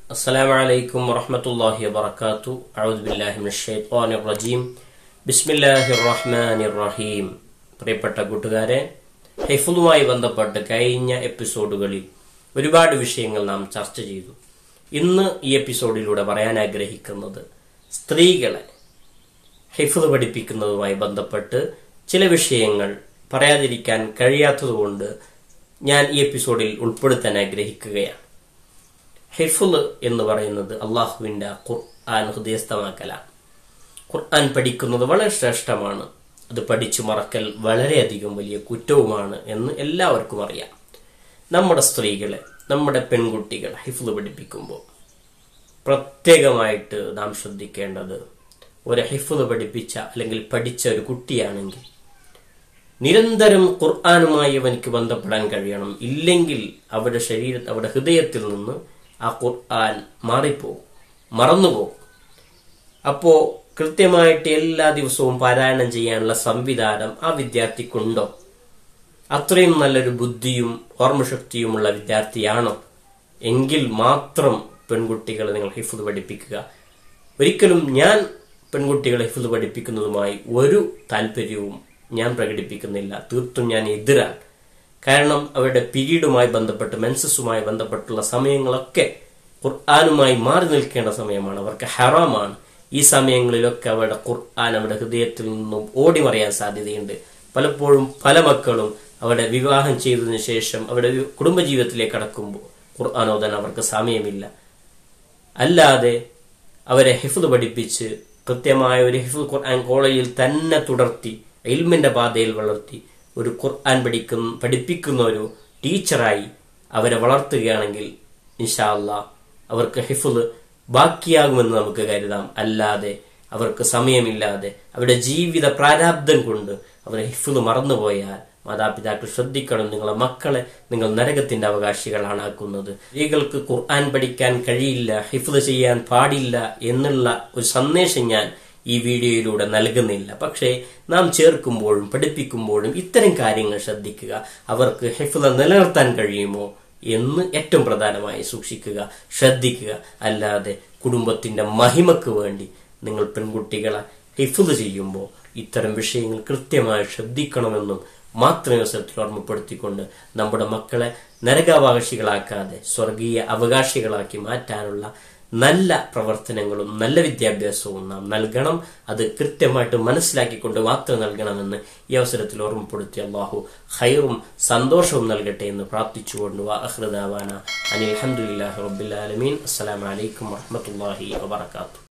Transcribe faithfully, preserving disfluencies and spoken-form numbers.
السلام عليكم ورحمة الله وبركاته. أعوذ بالله من الشيطان الرجيم. بسم الله الرحمن الرحيم. പ്രിയപ്പെട്ട കൂട്ടുകാരെ, ഹിഫ്ളുമായി ബന്ധപ്പെട്ട് കഴിഞ്ഞ എപ്പിസോഡുകളിൽ ഒരുപാട് വിഷയങ്ങൾ നാം ചർച്ച ചെയ്തു. ഇന്ന് ഈ എപ്പിസോഡിലൂടെ പറയാൻ ആഗ്രഹിക്കുന്നത് സ്ത്രീകളെ ഹിഫ്ള് പഠിപ്പിക്കുന്നതുമായി ബന്ധപ്പെട്ട് ചില വിഷയങ്ങൾ പറയാതിരിക്കാൻ കഴിയാത്തതുകൊണ്ട് ഞാൻ ഈ എപ്പിസോഡിൽ ഉൾപ്പെടുത്താൻ ആഗ്രഹിക്കുകയാണ്. ഹിഫ്ള് എന്ന് പറയുന്നത് അള്ളാഹുവിന്റെ ഖുർആൻ ഹൃദയസ്ഥമാക്കലാണ്. ഖുർആൻ പഠിക്കുന്നത് വളരെ ശ്രേഷ്ഠമാണ്. അത് പഠിച്ചു മറക്കൽ വളരെയധികം വലിയ കുറ്റവുമാണ് എന്ന് എല്ലാവർക്കും അറിയാം. നമ്മുടെ സ്ത്രീകളെ, നമ്മുടെ പെൺകുട്ടികളെ ഹിഫ്ള് പഠിപ്പിക്കുമ്പോൾ പ്രത്യേകമായിട്ട് നാം ശ്രദ്ധിക്കേണ്ടത്, ഒരു ഹിഫ്ള് പഠിപ്പിച്ച അല്ലെങ്കിൽ പഠിച്ച ഒരു കുട്ടിയാണെങ്കിൽ നിരന്തരം ഖുർആനുമായി അവനിക്ക് ബന്ധപ്പെടാൻ കഴിയണം. ഇല്ലെങ്കിൽ അവരുടെ ശരീര അവരുടെ ഹൃദയത്തിൽ നിന്ന് ആ ഖുർആൻ മാറിപ്പോകും, മറന്നുപോകും. അപ്പോ കൃത്യമായിട്ട് എല്ലാ ദിവസവും പാരായണം ചെയ്യാനുള്ള സംവിധാനം ആ വിദ്യാർത്ഥിക്കുണ്ടോ? അത്രയും നല്ലൊരു ബുദ്ധിയും ഓർമ്മശക്തിയുമുള്ള വിദ്യാർത്ഥിയാണോ? എങ്കിൽ മാത്രം പെൺകുട്ടികളെ നിങ്ങൾ ഹിഫ്ള് പഠിപ്പിക്കുക. ഒരിക്കലും ഞാൻ പെൺകുട്ടികളെ ഹിഫ്ള് പഠിപ്പിക്കുന്നതുമായി ഒരു താല്പര്യവും ഞാൻ പ്രകടിപ്പിക്കുന്നില്ല. തീർത്തും ഞാൻ എതിരാണ്. കാരണം അവരുടെ പീരീഡുമായി ബന്ധപ്പെട്ട്, മെൻസസുമായി ബന്ധപ്പെട്ടുള്ള സമയങ്ങളൊക്കെ ഖുർആനുമായി മാറി നിൽക്കേണ്ട സമയമാണ്. അവർക്ക് ഹറാമാണ്. ഈ സമയങ്ങളിലൊക്കെ അവരുടെ ഖുർആൻ അവരുടെ ഹൃദയത്തിൽ നിന്നും ഓടി മറിയാൻ സാധ്യതയുണ്ട്. പലപ്പോഴും പല മക്കളും അവരുടെ വിവാഹം ചെയ്തതിനു ശേഷം അവരുടെ കുടുംബജീവിതത്തിലേക്ക് കടക്കുമ്പോൾ ഖുർആൻ ഓതാൻ അവർക്ക് സമയമില്ല. അല്ലാതെ അവരെ ഹിഫ്ള് പഠിപ്പിച്ച് കൃത്യമായ ഒരു ഹിഫ്ള് ഖുർആൻ കോളേജിൽ തന്നെ തുടർത്തി ഇൽമിന്റെ പാതയിൽ വളർത്തി ഒരു ഖുർആൻ പഠിക്കുന്ന പഠിപ്പിക്കുന്ന ഒരു ടീച്ചറായി അവരെ വളർത്തുകയാണെങ്കിൽ ഇൻഷാ അല്ലാഹ് അവർക്ക് ഹിഫ്ള് ബാക്കിയാകുമെന്ന് നമുക്ക് കരുതാം. അല്ലാതെ അവർക്ക് സമയമില്ലാതെ അവരുടെ ജീവിത പ്രാരാബ്ദം കൊണ്ട് അവർ ഹിഫ്ള് മറന്നുപോയാൽ മാതാപിതാക്കൾ ശ്രദ്ധിക്കണം. നിങ്ങളെ മക്കളെ നിങ്ങൾ നരകത്തിന്റെ അവകാശികളാണ് ആക്കുന്നത്. സ്ത്രീകൾക്ക് ഖുർആൻ പഠിക്കാൻ കഴിയില്ല, ഹിഫ്ള് ചെയ്യാൻ പാടില്ല എന്നുള്ള ഒരു സന്ദേശം ഞാൻ ഈ വീഡിയോയിലൂടെ നൽകുന്നില്ല. പക്ഷേ നാം ചേർക്കുമ്പോഴും പഠിപ്പിക്കുമ്പോഴും ഇത്തരം കാര്യങ്ങൾ ശ്രദ്ധിക്കുക. അവർക്ക് ഹിഫ്ള് നിലനിർത്താൻ കഴിയുമോ എന്ന് ഏറ്റവും പ്രധാനമായി സൂക്ഷിക്കുക, ശ്രദ്ധിക്കുക. അല്ലാതെ കുടുംബത്തിന്റെ മഹിമക്ക് വേണ്ടി നിങ്ങൾ പെൺകുട്ടികളെ ഹിഫ്ള് ചെയ്യുമ്പോൾ ഇത്തരം വിഷയങ്ങൾ കൃത്യമായി ശ്രദ്ധിക്കണമെന്നും മാത്രമേ അവസരത്തിൽ ഓർമ്മപ്പെടുത്തിക്കൊണ്ട് നമ്മുടെ മക്കളെ നരകാവകാശികളാക്കാതെ സ്വർഗീയ അവകാശികളാക്കി മാറ്റാനുള്ള നല്ല പ്രവർത്തനങ്ങളും നല്ല വിദ്യാഭ്യാസവും നാം നൽകണം. അത് കൃത്യമായിട്ട് മനസ്സിലാക്കിക്കൊണ്ട് മാത്രം നൽകണമെന്ന് ഈ അവസരത്തിൽ ഓർമ്മപ്പെടുത്തി അല്ലാഹു ഖൈറും സന്തോഷവും നൽകട്ടെ എന്ന് പ്രാർത്ഥിച്ചുകൊണ്ട് വആഖിറു ദഅവാന അനിൽ ഹംദുലില്ലാഹി റബ്ബിൽ ആലമീൻ. അസ്സലാമു അലൈക്കും വറഹ്മത്തുള്ളാഹി വബറകാതുഹു.